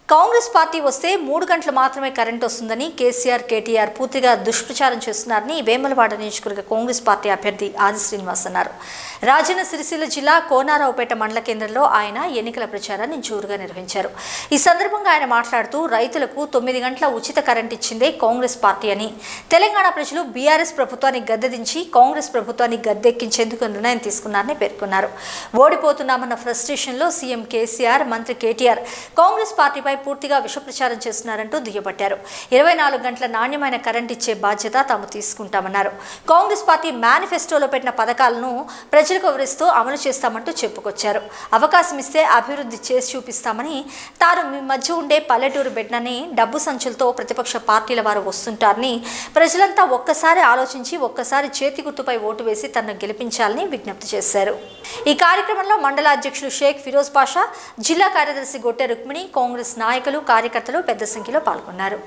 Congress party వస్తే 3 గంటలు మాత్రమే కరెంట్ వస్తుందని కేసీఆర్ కేటీఆర్ పూర్తిగా దుష్ప్రచారం చేస్తున్నారని వేములవాడ నియోజకవర్గ కాంగ్రెస్ పార్టీ అభ్యర్థి ఆది శ్రీనివాస్ అన్నారు. రాజన్న సిరిసిల్ల జిల్లా కోనారావుపేట మండల కేంద్రంలో ఆయన ఎన్నికల ప్రచారాన్ని జోరుగా నిర్వహించారు. ఈ సందర్భంగా ఆయన మాట్లాడుతూ రైతులకు 9 గంటల ఉచిత కరెంట్ ఇచ్చిందే కాంగ్రెస్ పార్టీ అని, తెలంగాణ ప్రజలు బీఆర్ఎస్ ప్రభుత్వాన్ని గద్దెదించి కాంగ్రెస్ ప్రభుత్వాన్ని గద్దెక్కించేందుకు నిర్ణయం తీసుకున్నారని పేర్కొన్నారు. ఓడిపోతున్నామన్న ఫ్రస్ట్రేషన్లో సీఎం కేసీఆర్, మంత్రి కేటీఆర్ కాంగ్రెస్ పార్టీపై పూర్తిగా విషప్రచారం చేస్తున్నారంటూ దుయ్యబట్టారు. 24 గంటల నాణ్యమైన కరెంట్ ఇచ్చే బాధ్యత తాము తీసుకుంటామన్నారు. కాంగ్రెస్ పార్టీ మేనిఫెస్టోలో పెట్టిన పథకాలను ప్రజలకు వివరిస్తూ అమలు చేస్తామంటూ చెప్పుకొచ్చారు. అవకాశం ఇస్తే అభివృద్ధి చేసి చూపిస్తామని, తాను మీ మధ్య ఉండే పల్లెటూరు బిడ్డని డబ్బు సంచులతో ప్రతిపక్ష పార్టీల వారు వస్తుంటారని, ప్రజలంతా ఒక్కసారి ఆలోచించి ఒక్కసారి చేతి గుర్తుపై ఓటు వేసి తనను గెలిపించాలని విజ్ఞప్తి చేశారు. ఈ కార్యక్రమంలో మండల అధ్యక్షులు షేక్ ఫిరోజ్ పాషా, జిల్లా కార్యదర్శి గొట్టె రుక్మిణి, కాంగ్రెస్ నాయకులు, కార్యకర్తలు పెద్ద సంఖ్యలో పాల్గొన్నారు.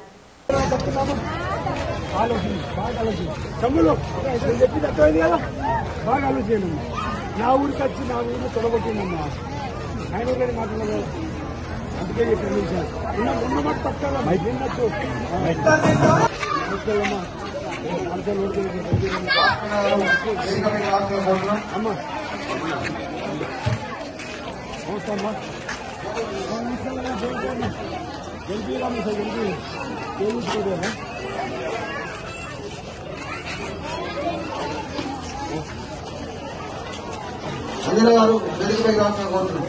నా ఊరికి వచ్చి నా ఊరిని తొడగొట్టిందమ్మా ఆయన మాట్లాడలేదు. అందుకే ఉన్నమాట పక్కన విన్నట్టు అమ్మా నమస్తమ్మా అనిల గారు వేదికపై రావాల్సిన కోరుతున్నాం.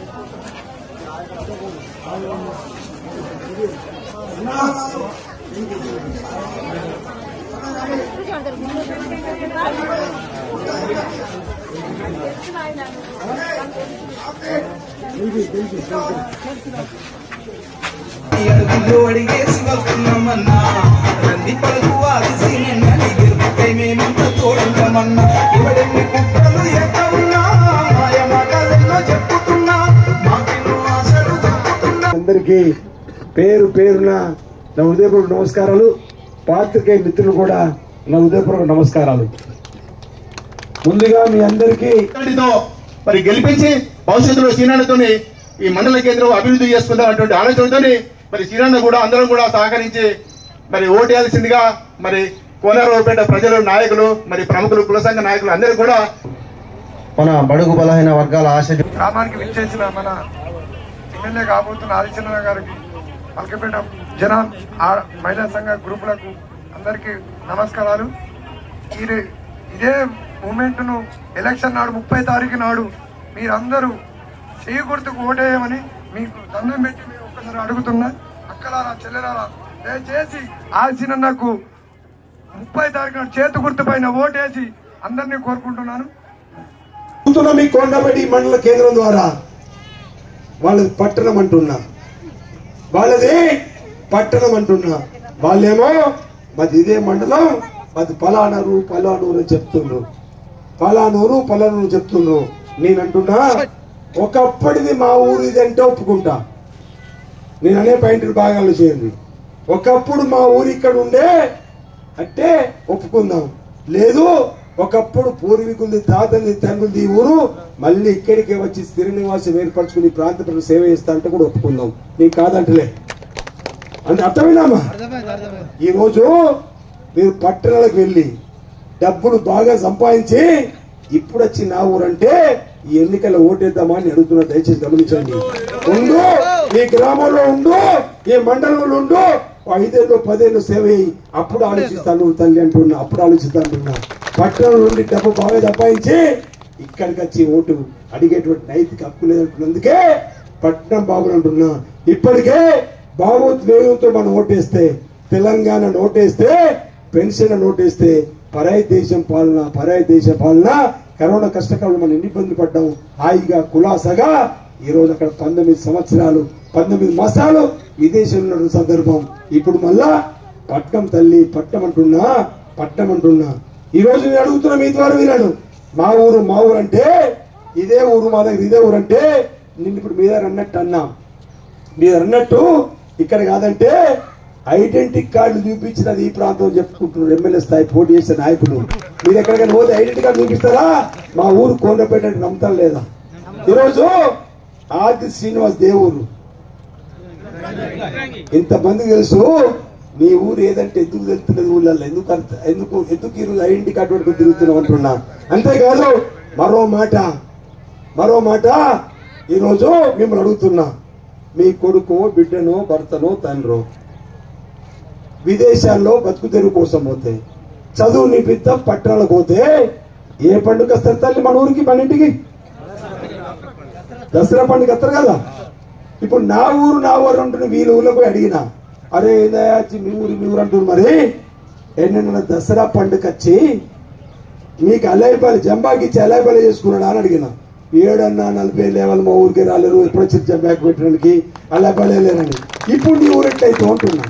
అడుగులు అడిగేసి వస్తున్నామన్నా, రంది పలుకు ఆదిసి గెలుపుకై మేమంతా తోడుతామన్నా. ఇవడెన్ని కుట్రలు ఎంత ఉన్నా మాయ మాటలెన్నో చెప్పుతున్నా, మాకెన్నో ఆశలు చెప్పుతున్నా. అందరికీ పేరు పేరున నా హృదయపూర్వక నమస్కారాలు. పాత్రికేయ మిత్రులు కూడా నా హృదయపూర్వక నమస్కారాలు. ముందుగా మీ అందరికీ మరి గెలిపించి భవిష్యత్తులో శ్రీనాన్నతోని ఈ మండల కేంద్రం అభివృద్ధి చేసుకుందాం అటువంటి ఆలోచనతోని మరి శ్రీనాన్న కూడా అందరం కూడా సహకరించి మరి ఓటేయాల్సిందిగా మరి కోనరావుపేట ప్రజలు, నాయకులు, మరి ప్రముఖులు, కుల సంఘ నాయకులు అందరూ కూడా మన బడుగు బలహీన వర్గాల ఆశ గ్రామానికి విచ్చేసిన మన ఎమ్మెల్యే కాబోతున్న ఆదిచంద్ర గారికి, మల్కపేట జన మహిళా సంఘ గ్రూపులకు అందరికీ నమస్కారాలు. ఇదే మూమెంట్ను ఎలక్షన్ నాడు 30 తారీఖు నాడు మీరందరూ చేయి గుర్తుకు ఓటేయమని మీకు దండం పెట్టి మేము ఒక్కసారి అడుగుతున్నా. అక్కలారా, చెల్లెలారా, దయచేసి ఆదినన్నకు 30 తారీఖు నాడు చేతి గుర్తు పైన ఓటేసి అందరినీ కోరుకుంటున్నాను. మీ కొండపల్లి మండల కేంద్రం ద్వారా వాళ్ళది పట్టణం అంటున్నా, వాళ్ళది పట్టణం అంటున్నా, వాళ్ళేమో మాది ఇదే మండలం, మాది పలానూరు పలానూరు అని చెప్తుండ్రు, పలానూరు పలానూరు చెప్తుండ్రు. నేనంటున్నా ఒకప్పటిది మా ఊరు ఇది అంటే ఒప్పుకుంటా. నేను అనే పాయింట్లు బాగా ఆలోచించండి. ఒకప్పుడు మా ఊరు ఇక్కడ ఉండే అంటే ఒప్పుకుందాం. లేదు, ఒకప్పుడు పూర్వీకులది, తాతది, తండ్రులది ఈ ఊరు, మళ్ళీ ఇక్కడికే వచ్చి స్థిర నివాసం ఏర్పరచుకుని ప్రాంత ప్రజలు సేవ చేస్తా అంటే కూడా ఒప్పుకుందాం. నీకు కాదంటలే. అంటే అర్థమైనామా? ఈ రోజు మీరు పట్టణాలకు వెళ్ళి డబ్బులు బాగా సంపాదించి ఇప్పుడు వచ్చి నా ఊరంటే ఈ ఎన్నికల ఓటేద్దామా అని అడుగుతున్నా. దయచేసి గమనించండి. ఉండు, ఈ గ్రామంలో ఉండు, ఈ మండలంలో ఉండు, 5 ఏళ్ళు 10 ఏళ్ళు సేవ అయ్యి అప్పుడు ఆలోచిస్తాను తల్లి అంటున్నా, అప్పుడు ఆలోచిస్తాను. పట్టణం నుండి డబ్బు బాగా సంపాదించి ఇక్కడికి వచ్చి ఓటు అడిగేటువంటి నైతిక హక్కు లేదంటున్నందుకే పట్టణం బాబులు అంటున్నా. ఇప్పటికే భావోద్వేగంతో మనం ఓటేస్తే, తెలంగాణ ఓటేస్తే, పెన్షన్ ఓటేస్తే, పరాయి దేశం పాలన, కరోనా కష్టకాలంలో మనం ఎన్ని ఇబ్బందులు పడ్డాం. హాయిగా కులాసగా ఈరోజు అక్కడ 19 సంవత్సరాలు 19 మాసాలు విదేశంలో ఉన్న సందర్భం. ఇప్పుడు మళ్ళా పట్నం తల్లి పట్టం అంటున్నా. ఈ రోజు నేను అడుగుతున్నా మీ ద్వారా విన్నాను. మా ఊరు అంటే ఇదే ఊరు, మా దగ్గర ఇదే ఊరు అంటే నిన్ను ఇప్పుడు మీద అన్నట్టు ఇక్కడ కాదంటే ఐడెంటిటీ కార్డు చూపించినది ఈ ప్రాంతం చెప్పుకుంటున్నారు. ఎమ్మెల్యే స్థాయి పోటీ చేసే నాయకులు మీరు ఎక్కడికైనా పోతే ఐడెంటిటీ కార్డు చూపిస్తారా? మా ఊరు కోనరావుపేట నమ్ముతారు లేదా? ఈరోజు ఆది శ్రీనివాస్ దేవురు ఇంతమంది తెలుసు మీ ఊరు ఏదంటే ఎందుకు తెలుస్తున్నది ఊళ్ళల్లో ఎందుకు ఈరోజు ఐడెంటిటీ కార్డు పట్టుకుని తిరుగుతున్నాం అంటున్నా. అంతేకాదు మరో మాట ఈరోజు మిమ్మల్ని అడుగుతున్నా, మీ కొడుకో బిడ్డనో భర్తనో తండ్రో విదేశాల్లో బతుకు తెరువు కోసం పోతే, చదువు నిమిత్తం పట్టణాలకు పోతే ఏ పండుగ వస్తారు తల్లి మన ఊరికి మన ఇంటికి? దసరా పండుగ వస్తారు కదా. ఇప్పుడు నా ఊరు అంటున్న వీళ్ళ ఊళ్ళో పోయి అడిగినా, అరే మీ ఊరు అంటున్నారు, మరి ఎన్న దసరా పండుగ వచ్చి మీకు అలైపాలి జంబాకి ఇచ్చి అలైపాలి చేసుకున్నాడా అని అడిగిన. 740 లేవాలి మా ఊరికి రాలేరు, ఎప్పుడు వచ్చి జంబాకి పెట్టడానికి అలైపాలి లేరని. ఇప్పుడు నీ ఊరెట్టయితే ఉంటున్నా,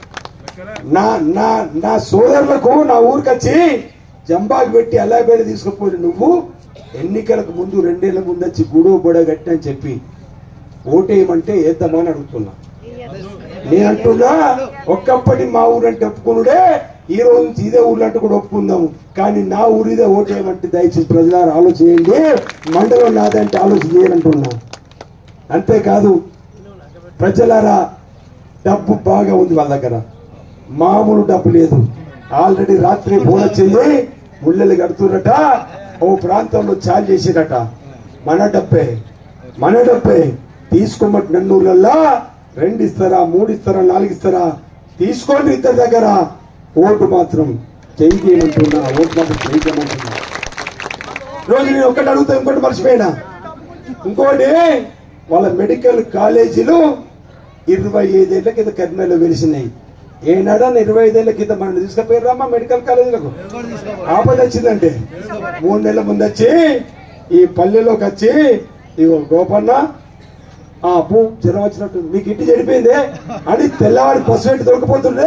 నా సోదరులకు నా ఊరికి వచ్చి జంబాకి పెట్టి అలైపాలి తీసుకుపోయి నువ్వు ఎన్నికలకు ముందు 2 ఏళ్ల ముందు వచ్చి గుడువు బొడ గట్టి అని చెప్పి ఓటేయమంటే ఏద్దామని అడుగుతున్నా. నేను అంటున్నా, ఒక్కప్పటి మా ఊరు అంటే ఒప్పుకున్నాడే, ఈ రోజు నుంచి ఇదే ఊర్లో అంటే కూడా ఒప్పుకుందాము. కానీ నా ఊరు ఇదే ఓటేయమంటే దయచేసి ప్రజలారా ఆలోచించండి, మండలం నాదంటే ఆలోచన చేయాలంటున్నా. అంతేకాదు ప్రజలారా, డబ్బు బాగా ఉంది వాళ్ళ దగ్గర, మామూలు డబ్బు లేదు. ఆల్రెడీ రాత్రి ఫోన్ వచ్చింది, ముళ్ళలు కడుతున్నట, ఓ ప్రాంతంలో చాలు చేసిరట. మన డబ్బే తీసుకోమటి నన్నూళ్ళల్లా 2 ఇస్తారా 3 ఇస్తారా 4 ఇస్తారా తీసుకోండి. ఇద్దరి దగ్గర ఓటు మాత్రం చేయమంటున్నా, ఓటు మాత్రం చేయమంటున్నా. రోజు నేను ఒకటి అడుగుతా, ఇంకోటి మర్చిపోయినా. ఇంకోటి, వాళ్ళ మెడికల్ కాలేజీలు 25 ఏళ్ల కింద కర్నూలులో వెలిసినాయి. ఏనాడని 25 ఏళ్ల కింద మనం తీసుకుపోయారమ్మా మెడికల్ కాలేజీలకు? ఆపద వచ్చిందంటే 3 నెలల ముందు వచ్చి ఈ పల్లెలోకి వచ్చి, ఇగో గోపన్న అప్పు జ్వరం వచ్చినట్టు మీకు ఇంటి చెడిపోయిందే అని తెల్లవాడి బస్సు రెడ్డి దొరకపోతుండే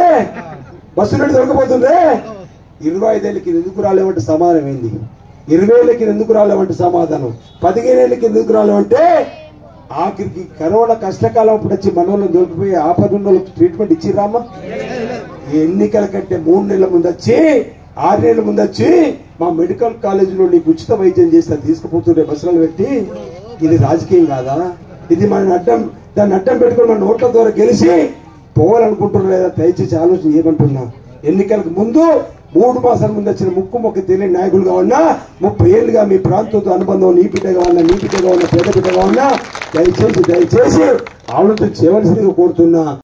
25 ఏళ్ళకి ఎందుకు రాలేమంటే సమాధానం ఏంది? 20 ఏళ్ళకి ఎందుకు రాలేమంటే సమాధానం, 15 ఏళ్ళకి ఎందుకు రాలేమంటే ఆఖరికి కరోనా కష్టకాలం అప్పుడు వచ్చి మనోళ్ళని దొరికిపోయి ఆపదున్న ట్రీట్మెంట్ ఇచ్చిరామా? ఎన్నికల కంటే 3 నెలల ముందు వచ్చి 6 నెలల ముందు వచ్చి మా మెడికల్ కాలేజీలో నీకు ఉచిత వైద్యం చేస్తా తీసుకుపోతుండే బస్సులను పెట్టి. ఇది రాజకీయం కాదా? ఇది దాన్ని అడ్డం పెట్టుకుని మన ఓట్ల ద్వారా గెలిచి పోవాలనుకుంటున్నారు లేదా? దయచేసి ఆలోచన చేయమంటున్నా. ఎన్నికలకు ముందు 3 మాసాల ముందు వచ్చిన ముక్కు తెలియని నాయకులుగా ఉన్నా, 30 ఏళ్ళుగా మీ ప్రాంతంతో అనుబంధం, నీ బిడ్డగా ఉన్నా, పేద బిడ్డగా ఉన్నా, దయచేసి ఆలోచన చేయవలసిందిగా కోరుతున్నా.